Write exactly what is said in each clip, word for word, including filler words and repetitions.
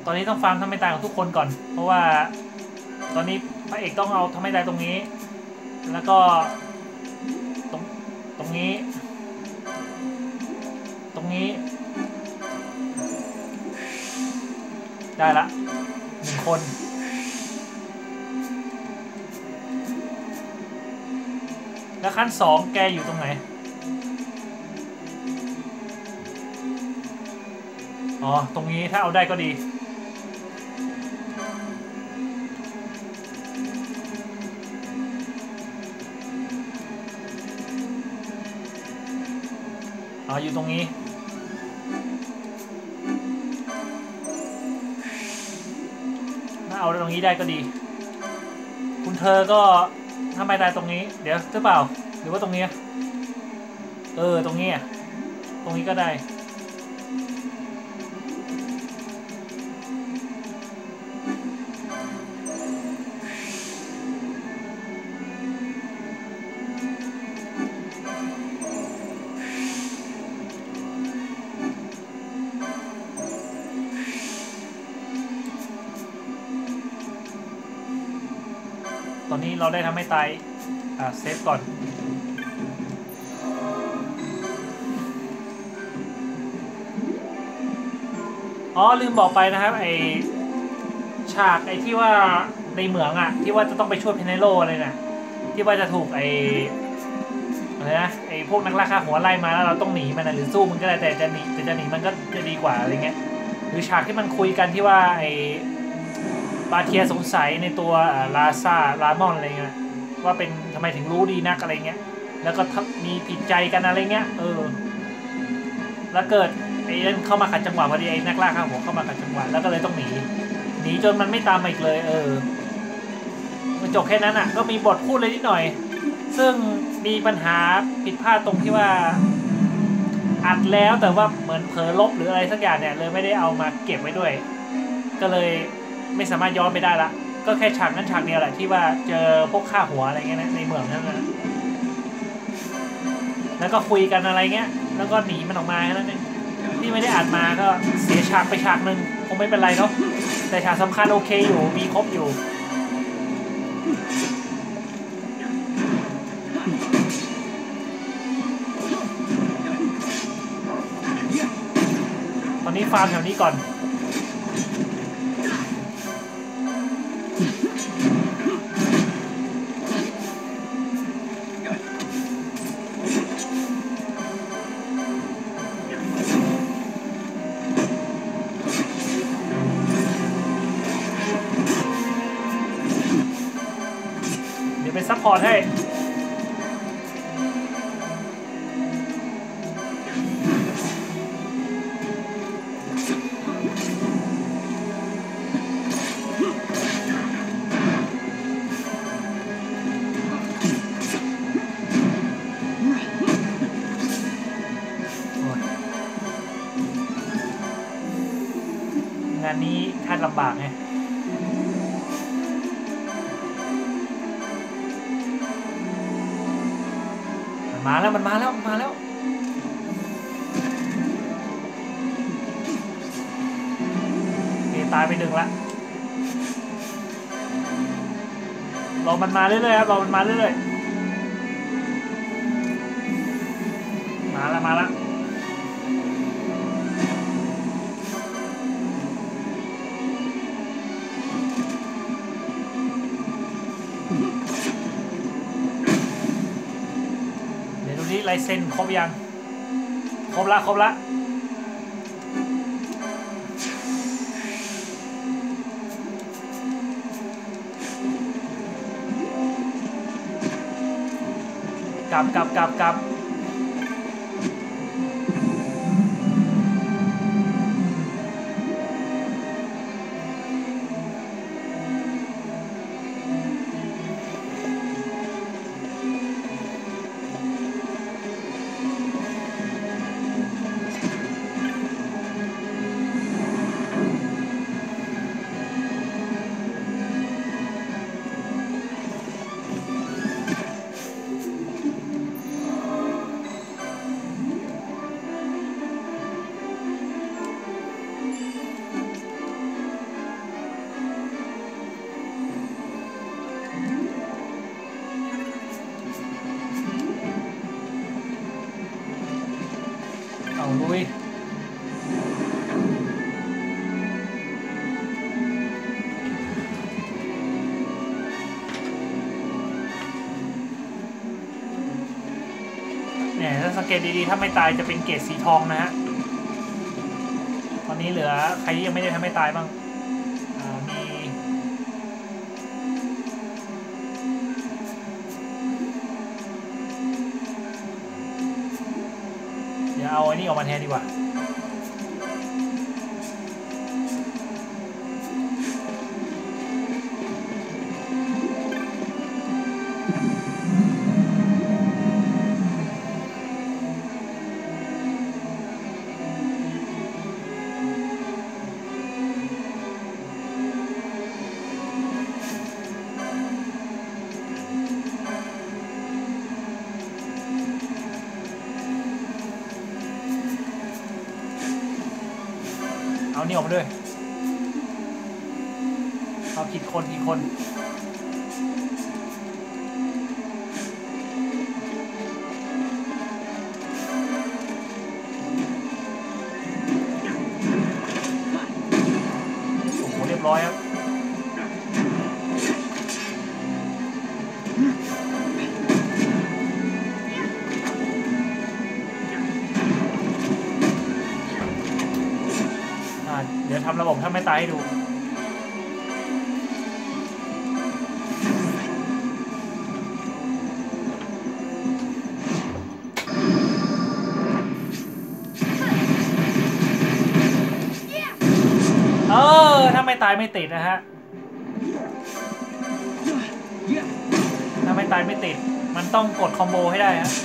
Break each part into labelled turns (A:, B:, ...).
A: อนนี้ต้องฟังทำไม่ตายของทุกคนก่อนเพราะว่าตอนนี้พระเอกต้องเอาทำไม่ตายตรงนี้แล้วก็ตรงตรงนี้ตรงนี้ได้ละหนึ่งคนแล้วขั้นสองแกอยู่ตรงไหนอ๋อตรงนี้ถ้าเอาได้ก็ดีอ๋ออยู่ตรงนี้ถ้าเอาตรงนี้ได้ก็ดีคุณเธอก็ทำไมตายตรงนี้เดี๋ยวหรือเปล่าหรือว่าตรงนี้เออตรงนี้ตรงนี้ก็ได้ตอนนี้เราได้ทำให้ตายอ่าเซฟก่อนอ๋อลืมบอกไปนะครับไอฉากไอที่ว่าในเหมืองอ่ะที่ว่าจะต้องไปช่วยเพเนโลอะไรน่ะที่ว่าจะถูกไออะไรนะไอพวกนักล่าฆ่าหัวไล่มาแล้วเราต้องหนีมันนะหรือสู้มันก็ได้แต่จะหนีแต่จะหนีมันก็จะดีกว่าอะไรเงี้ยหรือฉากที่มันคุยกันที่ว่าไอบาเทียสงสัยในตัวลาซาลามอนอะไรเงี้ยว่าเป็นทำไมถึงรู้ดีนักอะไรเงี้ยแล้วก็มีผิดใจกันอะไรเงี้ยเออแล้วเกิดไอ้นั่นเข้ามาขัดจังหวะพอดีไอ้นักล่าข้าหัวเข้ามาขัดจังหวะแล้วก็เลยต้องหนีหนีจนมันไม่ตามมาอีกเลยเออมันจบแค่นั้นอ่ะก็มีบทพูดเลยนิดหน่อยซึ่งมีปัญหาผิดพลาดตรงที่ว่าอัดแล้วแต่ว่าเหมือนเผลอลบหรืออะไรสักอย่างเนี่ยเลยไม่ได้เอามาเก็บไว้ด้วยก็เลยไม่สามารถย้อนไปได้ละก็แค่ฉากนั้นฉากเดียวแหละที่ว่าเจอพวกฆ่าหัวอะไรเงี้ยนะในเมืองนั่นนะแล้วก็คุยกันอะไรเงี้ยแล้วก็หนีมันออกมาแค่นั้นเองที่ไม่ได้อ่านมาก็เสียฉากไปฉากหนึ่งคงไม่เป็นไรเนาะแต่ฉากสำคัญโอเคอยู่มีครบอยู่ตอนนี้ฟาร์มแถวนี้ก่อนซัพพอร์ตให้งานนี้คาดลำบากไงมาแล้วมันมาแล้วมาแล้วเอตายไปหนึ่งละรอมันมาเรื่อยๆครับรอมันมาเรื่อยๆมาแล้วมาแล้วลายเซ็นครบยังครบละครบละกลับกลับกลับกลับสังเกตดีๆถ้าไม่ตายจะเป็นเกรดสีทองนะฮะตอนนี้เหลือใครที่ยังไม่ได้ทำให้ตายบ้างมีเดี๋ยวเอาไอ้นี่ออกมาแทนดีกว่าเอานี่ออกมาด้วยเอากี่คนกี่คนโอ้โหเรียบร้อยครับเดี๋ยวทำระบบถ้าไม่ตายให้ดูเออถ้าไม่ตายไม่ติดนะฮะถ้าไม่ตายไม่ติดมันต้องกดคอมโบให้ได้ฮะ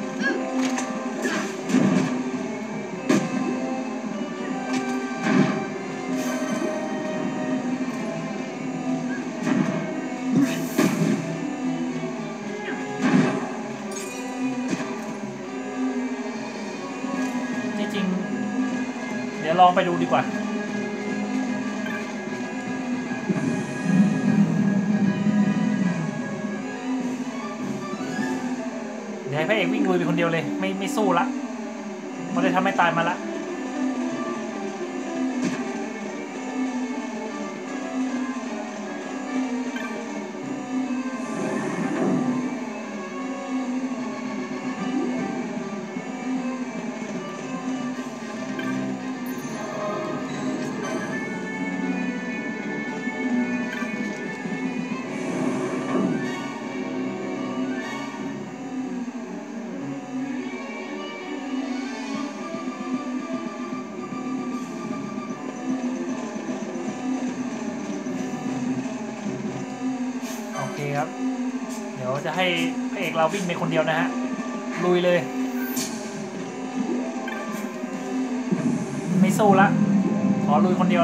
A: เดี๋ยวลองไปดูดีกว่าเดี๋ยวให้พระเอกวิ่งลุยไปคนเดียวเลยไม่ไม่สู้ละเพราะได้ทำให้ตายมาละครับเดี๋ยวจะให้พระเอกเราวิ่งไปคนเดียวนะฮะลุยเลยไม่สู้ละขอลุยคนเดียว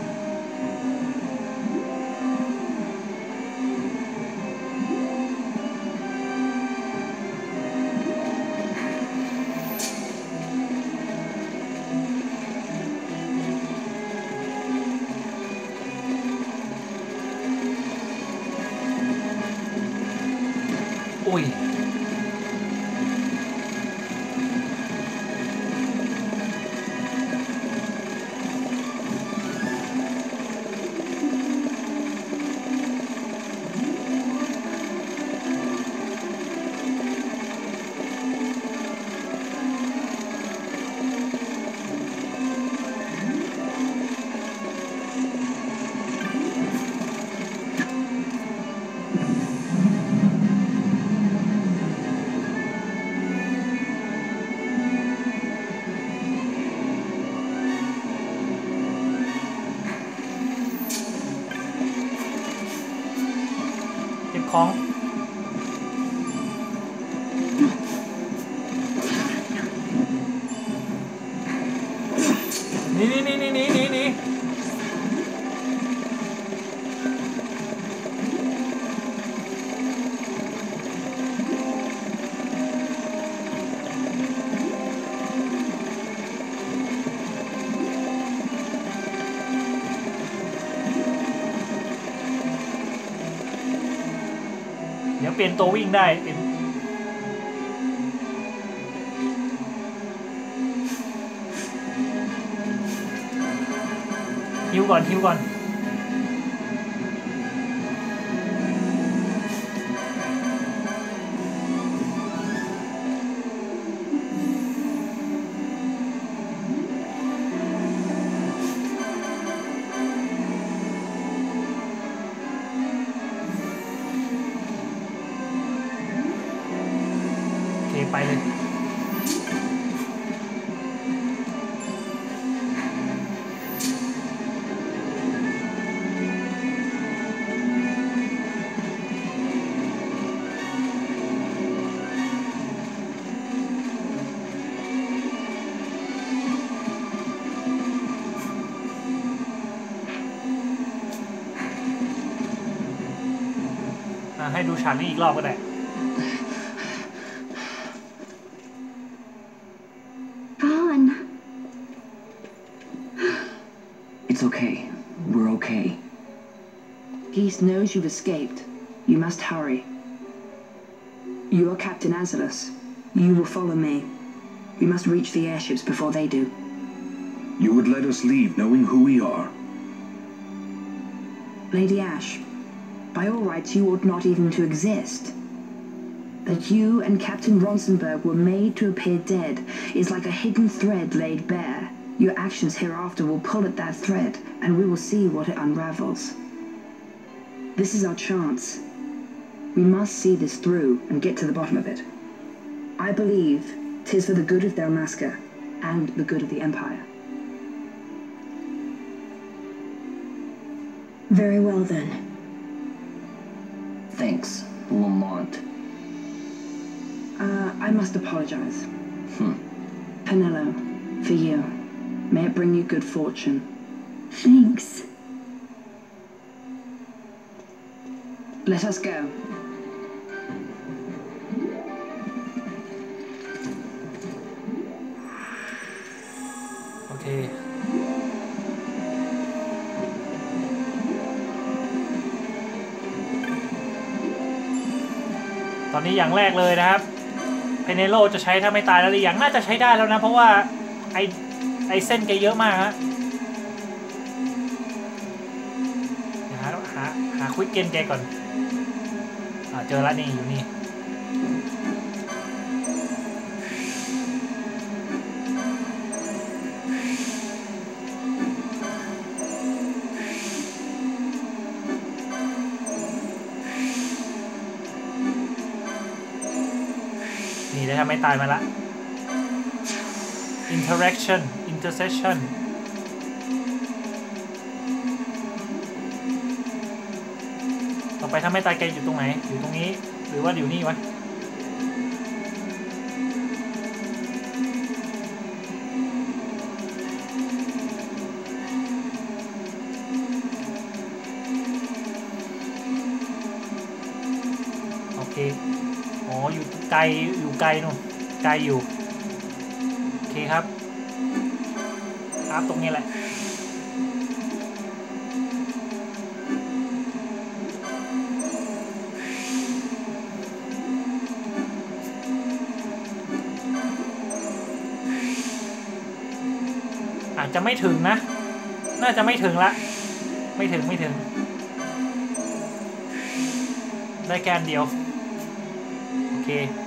A: อุ้ยของนี่นี่นี่นี่นี่นี่นี่เดี๋ยวเปลี่ยนตัววิ่งได้เป็นฮิวก่อนฮิวก่อนไปเลยให้ดูฉากนี้อีกรอบก็ได้
B: Vaughn.
C: It's okay. We're okay. Geese knows you've escaped. You must hurry. You are Captain Azalus. You will follow me. We must reach the airships before they do.
D: You would let us leave knowing who we are?
C: Lady Ash, by all rights you ought not even to exist. That you and Captain Ronsenberg were made to appear dead is like a hidden thread laid bare. Your actions hereafter will pull at that thread, and we will see what it unravels. This is our chance. We must see this through and get to the bottom of it. I believe 'tis for the good of Dalmasca and the good of the Empire.
B: Very well then.
C: Thanks, Lamont. Uh, I must apologize. Hmm. Penelo, for you. May it bring you good fortune.
B: Thanks.
C: Let us go.
A: Okay. ตอนนี้อย่างแรกเลยนะครับเพเนโลจะใช้ถ้าไม่ตายแล้วหรือยังน่าจะใช้ได้แล้วนะเพราะว่าไอไอเส้นแกเยอะมากฮะหาหาหาควิกเกนแกก่อนอ่าเจอแล้วนี่อยู่นี่นี่ได้ทำไม่ตายมาละ interaction intercession ต่อไปถ้าไม่ตายแกอยู่ตรงไหนอยู่ตรงนี้หรือว่าอยู่นี่วะโอเคอ๋ออยู่ไกลอยู่ไกลนู่นไกลอยู่โอเคครับครับตรงนี้แหละอาจจะไม่ถึงนะน่าจะไม่ถึงละไม่ถึงไม่ถึงได้แค่อันเดียวโอเค